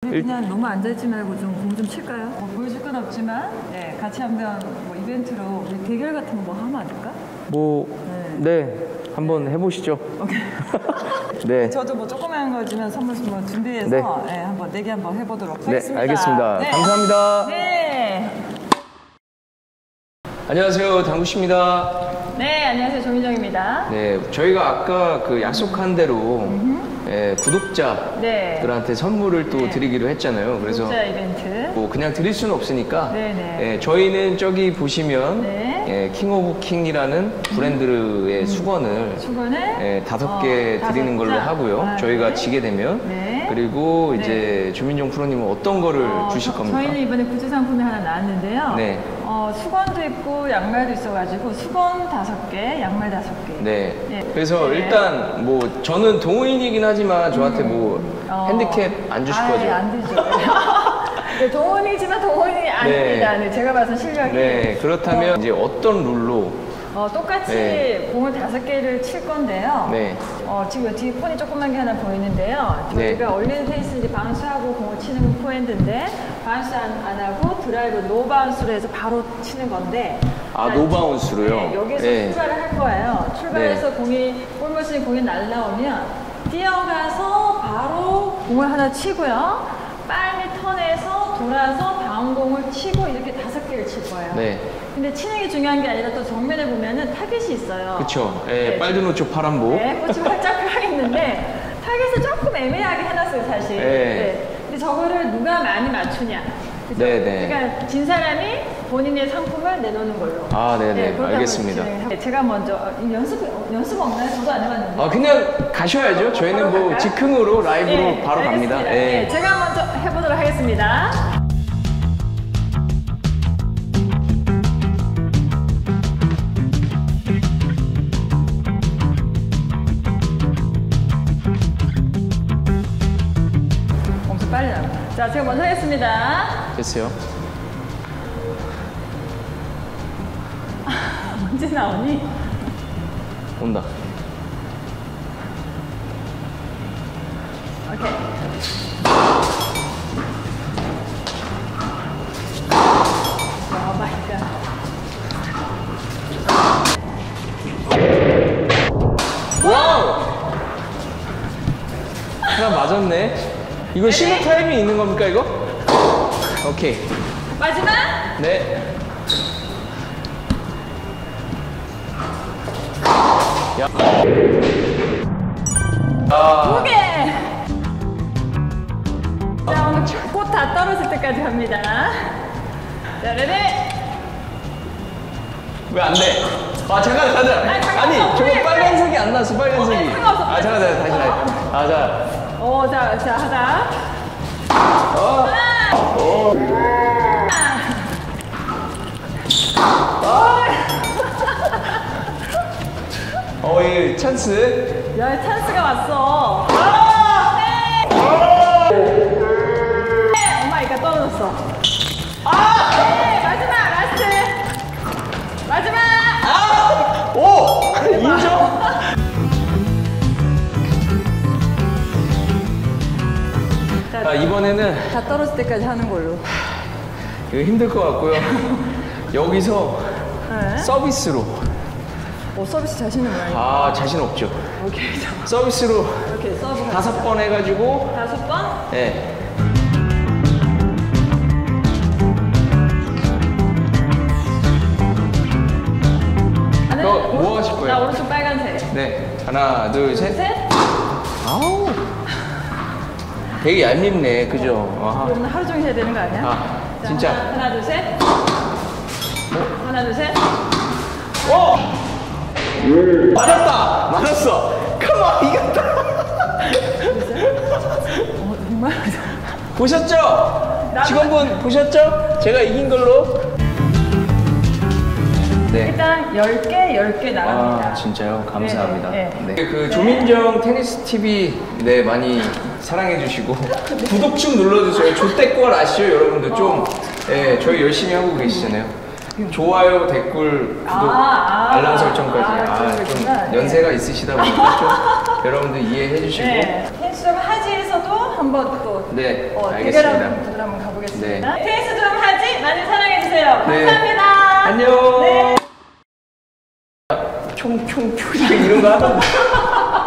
그냥 너무 앉아있지 말고 좀 공 좀 칠까요? 뭐 보여줄 건 없지만 네, 같이 한번 뭐 이벤트로 우리 대결 같은 거 뭐 하면 안 될까? 네, 한번 해보시죠. 오케이. 네. 저도 뭐 조그만 거지만 선물 뭐 준비해서 네. 네, 한번 내기 한번 해보도록 네, 하겠습니다. 알겠습니다. 네. 감사합니다. 네. 안녕하세요, 당구씨입니다. 네, 안녕하세요, 조민정입니다. 네, 저희가 아까 그 약속한 대로 구독자들한테 선물을 또 드리기로 했잖아요. 그래서 구독자 이벤트. 뭐 그냥 드릴 수는 없으니까 네네. 저희는 저기 보시면 킹 오브 킹이라는 브랜드의 수건을 5개 드리는 걸로 하고요. 저희가 지게 되면 그리고 이제 조민정 프로님은 어떤 거를 주실 겁니까? 저희는 이번에 굿즈 상품이 하나 나왔는데요. 네. 수건도 있고 양말도 있어가지고 수건 5개, 양말 5개. 네. 그래서 일단 뭐 저는 동호인이긴 하지만 저한테 뭐 핸디캡 안 주실 거죠? 안 되죠. 네, 동호인이지만 동호인이 아닙니다. 네, 제가 봐서 실력이. 네, 그렇다면 이제 어떤 룰로? 똑같이 공을 5개를 칠 건데요. 지금 뒤에 폰이 조그만 게 하나 보이는데요. 저희가 올리는 페이스 이제 바운스하고 공을 치는 건 포핸드인데 바운스 안 하고 드라이브 노 바운스로 해서 바로 치는 건데. 노 바운스로요? 네, 여기서 출발을 할 거예요. 출발해서 볼머신 공이 날라오면 뛰어가서 바로 공을 하나 치고요. 빨리 턴해서 돌아서 바운공을 치고 이렇게 5개를 칠 거예요. 근데 치는 게 중요한 게 아니라 또 정면에 보면은 타겟이 있어요. 그쵸. 빨간 옷 파란복. 꽃이 활짝 펴 있는데 타겟을 조금 애매하게 해놨어요, 사실. 근데 저거를 누가 많이 맞추냐. 그죠? 그러니까 진 사람이 본인의 상품을 내놓는 걸로. 알겠습니다. 제가 먼저 연습 없나요? 저도 안 해봤는데. 그냥 가셔야죠. 저희는 뭐 즉흥으로 라이브로 바로 갑니다. 제가 먼저 해보도록 하겠습니다. 엄청 빨리 나와. 자, 제가 먼저 하겠습니다. 됐어요. 언제 나오니? 온다. 오케이. 오 마이 갓. 와우! 하나 맞았네. 이거 신호 타임이 있는 겁니까, 이거? 오케이. 마지막? 네. 야. 2개! 자, 오늘 꽃 다 떨어질 때까지 갑니다. 자, 레디! 왜 안 돼? 잠깐, 아니, 저거 빨간색이 안 나왔어, 빨간색이. 잠깐, 다시. 자, 하자. 이 찬스. 야, 찬스가 왔어. 엄마, 이거 떨어졌어. 마지막, 라스트. 마지막. 인정? 자, 이번에는 다 떨어질 때까지 하는 걸로. 이거 힘들 것 같고요. 여기서 서비스로. 서비스 자신은 뭐야? 자신 없죠. 오케이. 서비스로 이렇게 서브 5번 해가지고 5번? 네. 뭐 하실 거예요? 나 오른쪽 빨간색. 네. 하나, 둘, 셋. 아우. 되게 얄밉네, 그죠? 그럼 하루 종일 해야 되는 거 아니야? 자, 진짜. 하나, 둘, 셋. 하나, 둘, 셋. 맞았다! 맞았어! 컴온! 이겼다! 정말? 보셨죠? 직원분 보셨죠? 제가 이긴 걸로. 일단 10개 나갑니다. 진짜요? 감사합니다. 네. 그 조민정 테니스 TV 많이 사랑해 주시고 구독 좀 눌러주세요. 조댓글 아시죠, 여러분들? 좀 저희 열심히 하고 계시잖아요. 좋아요, 댓글, 구독, 알람 설정까지. 좀 연세가 있으시다 보니까 좀 여러분들 이해해 주시고. 테니스점 하지에서도 한번 또 네, 대결하는 알겠습니다. 분들 한번 가보겠습니다. 네. 테니스 좀 하지 많이 사랑해주세요. 네. 감사합니다. 안녕. 네. 총총총 이런 거 하던데.